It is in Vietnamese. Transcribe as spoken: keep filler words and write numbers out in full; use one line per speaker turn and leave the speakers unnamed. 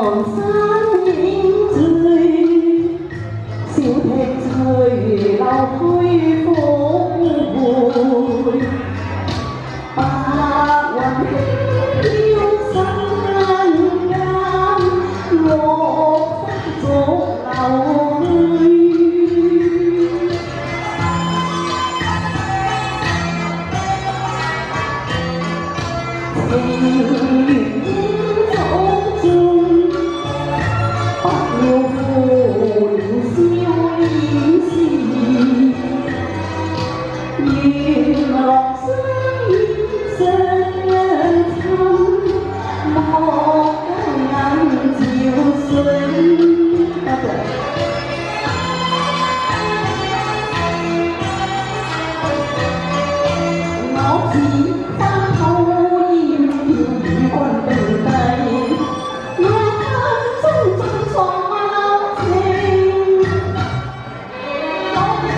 hòn sáng những tươi siêu thêm thời lao khói phố vui ba hoàng yêu xanh ngàn ngàn một phát rốt lòng tình dẫu chung bao nhiêu phồn siêu lý gì nhìn lòng rơi dần thăm một ngàn diệu xuân ngõ chỉ ta thâu im im còn từ tay nhà thân chân chân xóa tình